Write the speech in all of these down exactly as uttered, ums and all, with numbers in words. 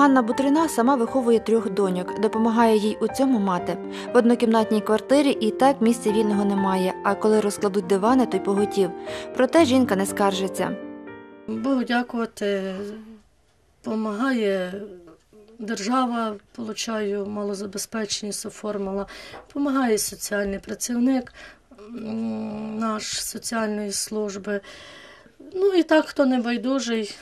Ганна Бутрина сама виховує трьох доньок, допомагає їй у цьому мати. В однокімнатній квартирі і так місця вільного немає, а коли розкладуть дивани, то й поготів. Проте жінка не скаржиться. Богу дякувати, допомагає держава, получаю малозабезпеченість, оформила, допомагає соціальний працівник наш соціальної служби. Ну і так, хто не байдужий,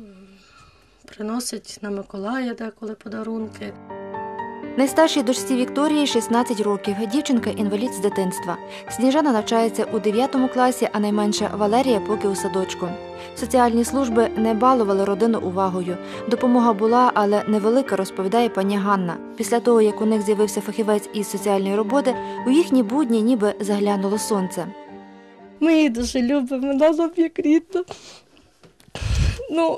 приносить на Миколая деколи подарунки. Найстаршій дочці Вікторії шістнадцять років, дівчинка інвалід з дитинства. Сніжана навчається у дев'ятому класі, а найменша Валерія поки у садочку. Соціальні служби не балували родину увагою. Допомога була, але невелика, розповідає пані Ганна. Після того, як у них з'явився фахівець із соціальної роботи, у їхні будні ніби заглянуло сонце. Ми її дуже любимо, вона нам як рідна. Ну,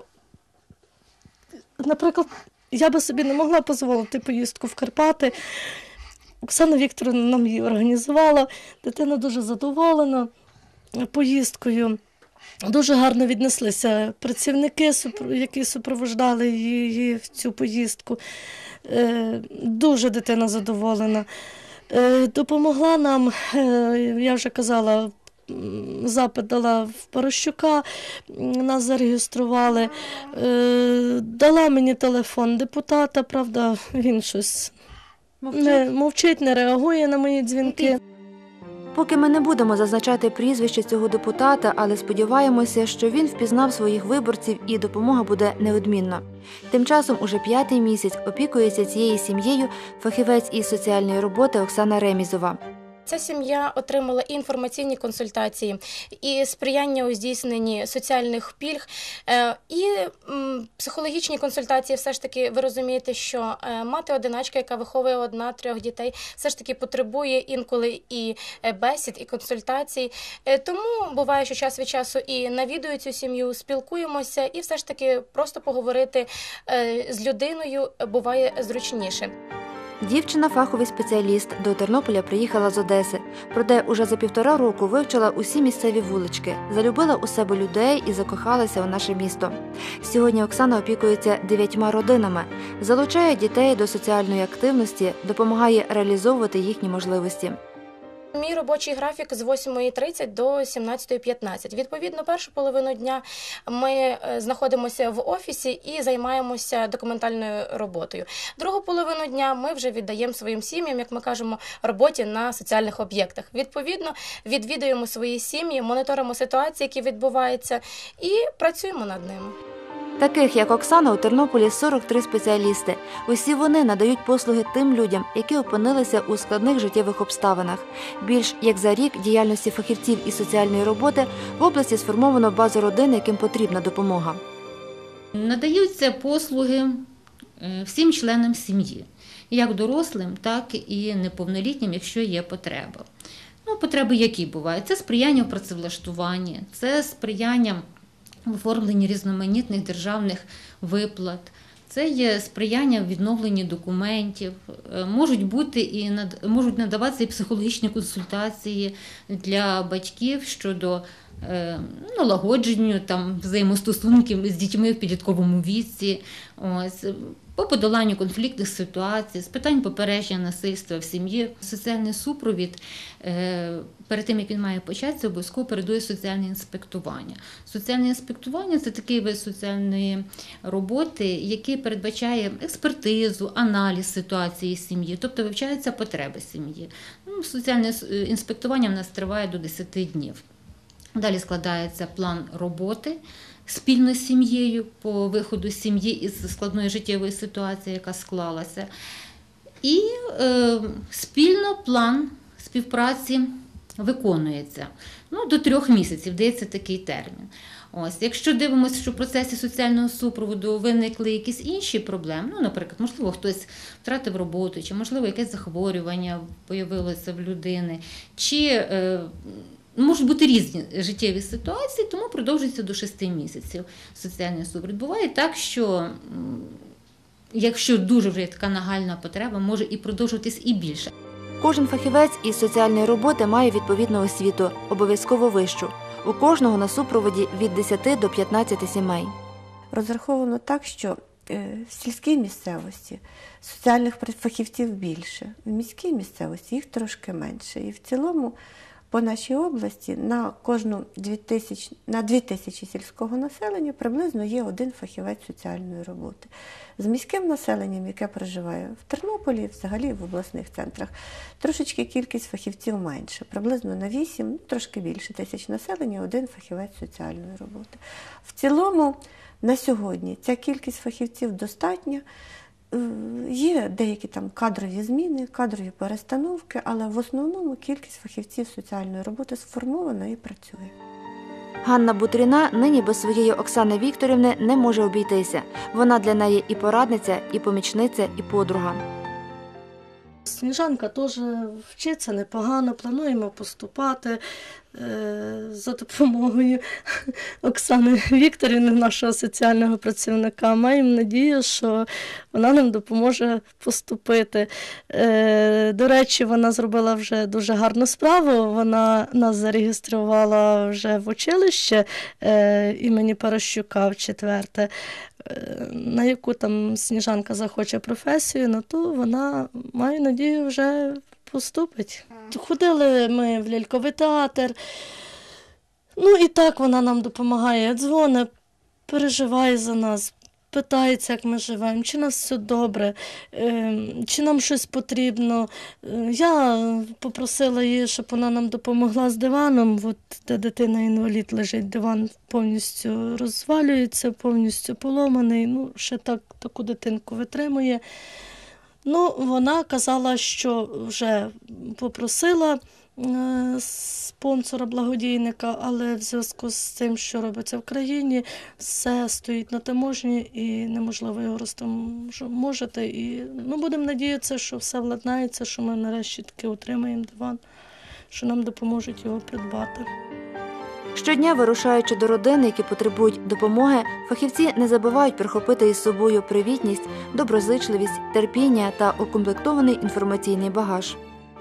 наприклад, я би собі не могла дозволити поїздку в Карпати. Оксана Вікторівна нам її організувала. Дитина дуже задоволена поїздкою. Дуже гарно віднеслися працівники, які супроводжували її в цю поїздку. Дуже дитина задоволена. Допомогла нам, я вже казала, запит дала в Порощука, нас зареєстрували. Дала мені телефон депутата, правда, він щось мовчить, не, мовчить, не реагує на мої дзвінки. Поки ми не будемо зазначати прізвище цього депутата, але сподіваємося, що він впізнав своїх виборців і допомога буде неодмінна. Тим часом уже п'ятий місяць опікується цією сім'єю фахівець із соціальної роботи Оксана Ремізова. Ця сім'я отримала і інформаційні консультації, і сприяння у здійсненні соціальних пільг, і психологічні консультації. Все ж таки, ви розумієте, що мати-одиначка, яка виховує одна-трьох дітей, все ж таки потребує інколи і бесід, і консультацій. Тому буває, що час від часу і навідую цю сім'ю, спілкуємося, і все ж таки просто поговорити з людиною буває зручніше. Дівчина – фаховий спеціаліст, до Тернополя приїхала з Одеси. Проте уже за півтора року вивчила усі місцеві вулички, залюбила у себе людей і закохалася у наше місто. Сьогодні Оксана опікується дев'ятьма родинами, залучає дітей до соціальної активності, допомагає реалізовувати їхні можливості. Мій робочий графік з восьмої тридцять до сімнадцятої п'ятнадцять. Відповідно, першу половину дня ми знаходимося в офісі і займаємося документальною роботою. Другу половину дня ми вже віддаємо своїм сім'ям, як ми кажемо, роботі на соціальних об'єктах. Відповідно, відвідуємо свої сім'ї, моніторимо ситуації, які відбуваються, і працюємо над ними. Таких, як Оксана, у Тернополі сорок три спеціалісти. Усі вони надають послуги тим людям, які опинилися у складних життєвих обставинах. Більш як за рік діяльності фахівців із соціальної роботи в області сформовано базу родин, яким потрібна допомога. Надаються послуги всім членам сім'ї, як дорослим, так і неповнолітнім, якщо є потреба. Ну, потреби які бувають? Це сприяння в працевлаштуванні, це сприяння в оформленні різноманітних державних виплат, це є сприяння в відновленні документів, можуть бути і можуть надаватися і психологічні консультації для батьків щодо налагодження там взаємостосунків з дітьми в підлітковому віці, ось, по подоланню конфліктних ситуацій, з питань попередження насильства в сім'ї. Соціальний супровід, перед тим, як він має початися, обов'язково передує соціальне інспектування. Соціальне інспектування – це такий вид соціальної роботи, який передбачає експертизу, аналіз ситуації сім'ї, тобто вивчаються потреби сім'ї. Ну, соціальне інспектування в нас триває до десяти днів. Далі складається план роботи спільно з сім'єю по виходу сім'ї із складної життєвої ситуації, яка склалася. І е, спільно план співпраці виконується. Ну, до трьох місяців дається такий термін. Ось, якщо дивимося, що в процесі соціального супроводу виникли якісь інші проблеми, ну, наприклад, можливо, хтось втратив роботу, чи, можливо, якесь захворювання з'явилося в людини, чи е, можуть бути різні життєві ситуації, тому продовжується до шести місяців соціальний супровід. Буває так, що якщо дуже вже така нагальна потреба, може і продовжуватись і більше. Кожен фахівець із соціальної роботи має відповідну освіту, обов'язково вищу. У кожного на супроводі від десяти до п'ятнадцяти сімей. Розраховано так, що В сільській місцевості соціальних фахівців більше, в міській місцевості їх трошки менше. І в цілому по нашій області на кожну дві тисячі, на дві тисячі сільського населення приблизно є один фахівець соціальної роботи. З міським населенням, яке проживає в Тернополі, взагалі в обласних центрах, трошечки кількість фахівців менше, приблизно на вісім, трошки більше тисяч населення, один фахівець соціальної роботи. В цілому на сьогодні ця кількість фахівців достатня. Є деякі там кадрові зміни, кадрові перестановки, але в основному кількість фахівців соціальної роботи сформована і працює. Ганна Бутріна нині без своєї Оксани Вікторівни не може обійтися. Вона для неї і порадниця, і помічниця, і подруга. Сніжанка теж вчиться непогано, плануємо поступати за допомогою Оксани Вікторівни, нашого соціального працівника. Маємо надію, що вона нам допоможе поступити. До речі, вона зробила вже дуже гарну справу. Вона нас зареєструвала вже в училище імені Паращука в четверте. На яку там Сніжанка захоче професію, на ту вона, маю надію, вже поступить. Ходили ми в ляльковий театр, ну і так вона нам допомагає, дзвонить, переживає за нас, питається, як ми живемо, чи нас все добре, чи нам щось потрібно. Я попросила її, щоб вона нам допомогла з диваном, от де дитина-інвалід лежить, диван повністю розвалюється, повністю поломаний, ну, ще так, таку дитинку витримує. Ну, вона казала, що вже попросила спонсора, благодійника, але в зв'язку з тим, що робиться в країні, все стоїть на таможні і неможливо його розтаможити. І, ну, будемо надіятися, що все владнається, що ми нарешті таки отримаємо диван, що нам допоможуть його придбати. Щодня, вирушаючи до родин, які потребують допомоги, фахівці не забувають прихопити із собою привітність, доброзичливість, терпіння та укомплектований інформаційний багаж.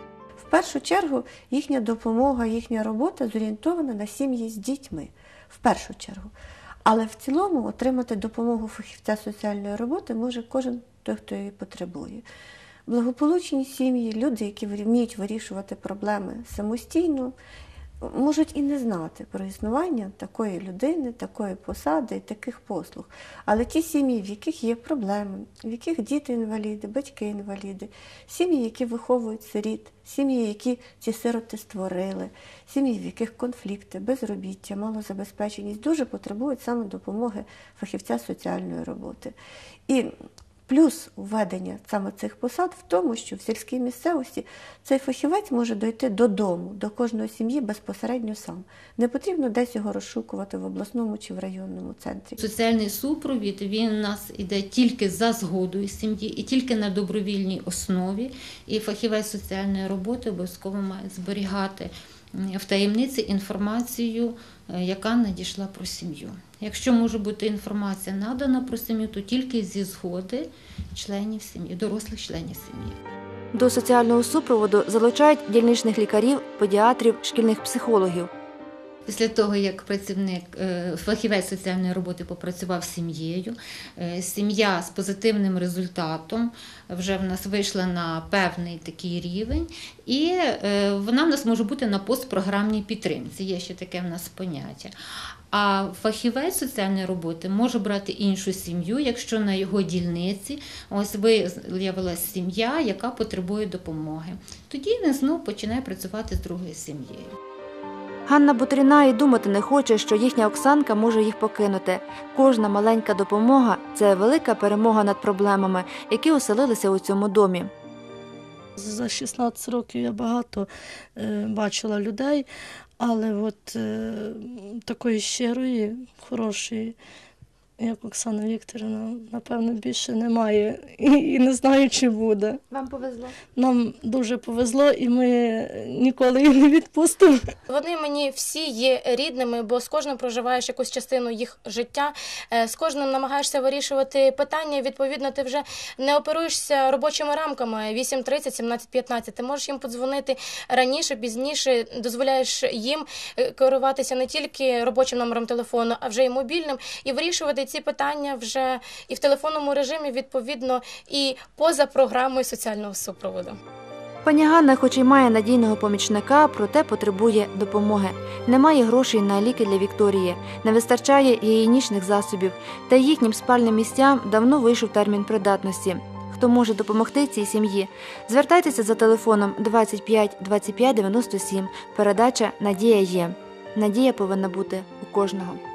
В першу чергу їхня допомога, їхня робота зорієнтована на сім'ї з дітьми. В першу чергу. Але в цілому отримати допомогу фахівця соціальної роботи може кожен той, хто її потребує. Благополучні сім'ї, люди, які вміють вирішувати проблеми самостійно, можуть і не знати про існування такої людини, такої посади і таких послуг. Але ті сім'ї, в яких є проблеми, в яких діти-інваліди, батьки-інваліди, сім'ї, які виховують сиріт, сім'ї, які ці сироти створили, сім'ї, в яких конфлікти, безробіття, малозабезпеченість, дуже потребують саме допомоги фахівця соціальної роботи. І плюс введення саме цих посад в тому, що в сільській місцевості цей фахівець може дойти додому, до кожної сім'ї безпосередньо сам. Не потрібно десь його розшукувати в обласному чи в районному центрі. Соціальний супровід, він у нас іде тільки за згодою сім'ї і тільки на добровільній основі. І фахівець соціальної роботи обов'язково має зберігати в таємниці інформацію, яка надійшла про сім'ю. Якщо може бути інформація надана про сім'ю, то тільки зі згоди членів сім'ї, дорослих членів сім'ї. До соціального супроводу залучають дільничних лікарів, педіатрів, шкільних психологів. Після того, як працівник, фахівець соціальної роботи попрацював з сім'єю, сім'я з позитивним результатом вже в нас вийшла на певний такий рівень, і вона в нас може бути на постпрограмній підтримці, є ще таке в нас поняття. А фахівець соціальної роботи може брати іншу сім'ю, якщо на його дільниці ось виявилася сім'я, яка потребує допомоги. Тоді він знову починає працювати з другою сім'єю. Ганна Бутріна і думати не хоче, що їхня Оксанка може їх покинути. Кожна маленька допомога – це велика перемога над проблемами, які оселилися у цьому домі. За шістнадцять років я багато е, бачила людей, але от е, такої щирої, хорошої, як Оксана Вікторівна, напевно, більше немає. І, і не знаю, чи буде. Вам повезло? Нам дуже повезло, і ми ніколи її не відпустимо. Вони мені всі є рідними, бо з кожним проживаєш якусь частину їх життя, з кожним намагаєшся вирішувати питання, відповідно, ти вже не оперуєшся робочими рамками вісім тридцять, сімнадцять п'ятнадцять. Ти можеш їм подзвонити раніше, пізніше, дозволяєш їм керуватися не тільки робочим номером телефону, а вже і мобільним, і вирішувати вирішувати ці питання вже і в телефонному режимі, відповідно, і поза програмою соціального супроводу. Пані Ганна, хоч і має надійного помічника, проте потребує допомоги. Немає грошей на ліки для Вікторії, не вистачає гігієнічних засобів, та їхнім спальним місцям давно вийшов термін придатності. Хто може допомогти цій сім'ї? Звертайтеся за телефоном двадцять п'ять двадцять п'ять дев'яносто сім. Передача «Надія є». Надія повинна бути у кожного.